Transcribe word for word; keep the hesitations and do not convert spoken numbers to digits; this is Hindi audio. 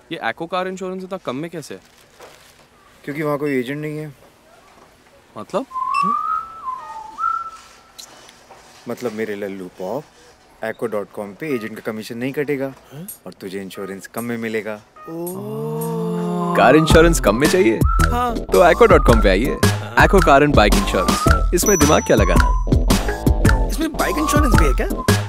ये एक्को कार इंश्योरेंस इतना कम में कैसे है? क्योंकि वहाँ कोई एजेंट नहीं है। मतलब? मतलब मेरे Lallu pop Acko dot com पे एजेंट का कमीशन नहीं कटेगा और तुझे इंश्योरेंस कम में मिलेगा। कार इंश्योरेंस कम में चाहिए? हाँ। तो एक्को डॉट कॉम पे आइए। Acko car and bike insurance. इसमें दिमाग क्या लगाना? इसमें बाइक इंश्योरेंस भी है क्या?